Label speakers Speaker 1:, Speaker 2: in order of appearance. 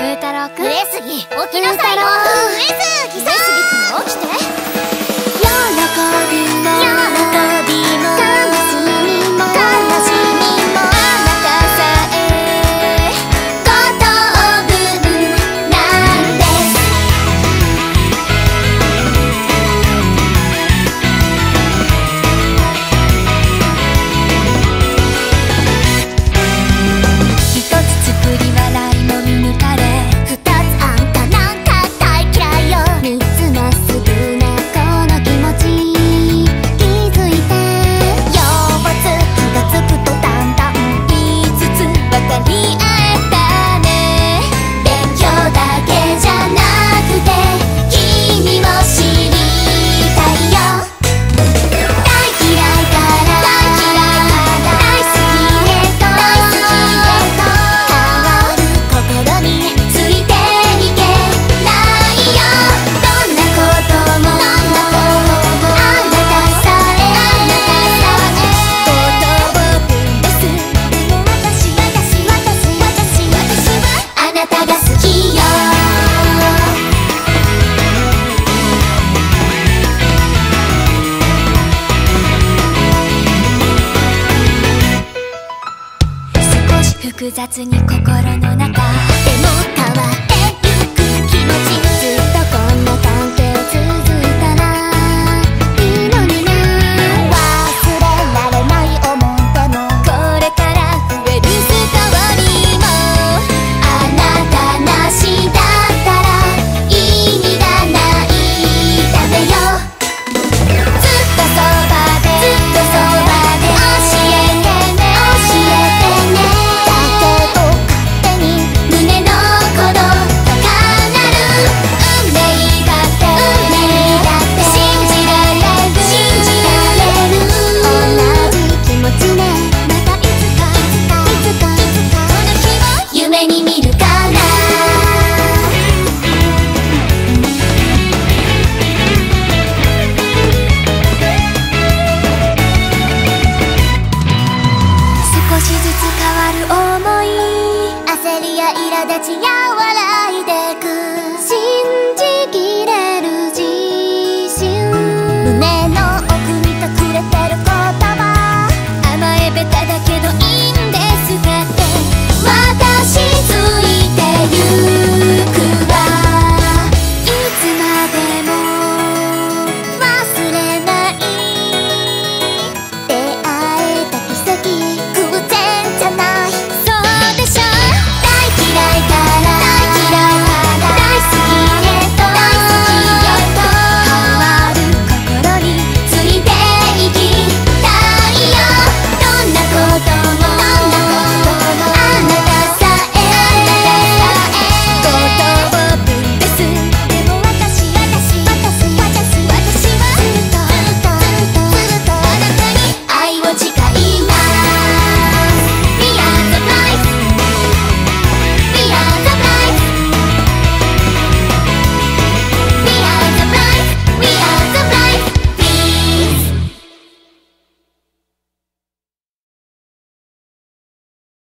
Speaker 1: 太郎くん、
Speaker 2: 上杉起きなさいよ。上杉さん、上杉くん起きて。喜びも悲しみもあなたさえ5等分なんです。一つ作り笑いも見抜かれ、二つあんたなんか大嫌いよ。三つまっすぐなこの気持ち気づいて、ようつ気がつくとだんだん言いつつ分かり合えたね。勉強だけじゃなくて君を知りたいよ。大嫌いから大好きへと変わる心についていけないよ。どんなこともあなたさえ5等分です。でも私はあなたが好きよ。少し複雑に心の中でも変わってゆく気持ち、ずっとこんな関係続いたらいいのにね。忘れられない思い出もこれから増えるストーリーも、あなたなしだったら意味がないだめよ。ずっとそばで教えてね。だけど勝手に胸の鼓動高鳴る。運命だって信じられる同じ気持ちね。またいつかこの日を夢に見るから。少しずつ変わる想い、焦りや苛立ちや笑いでく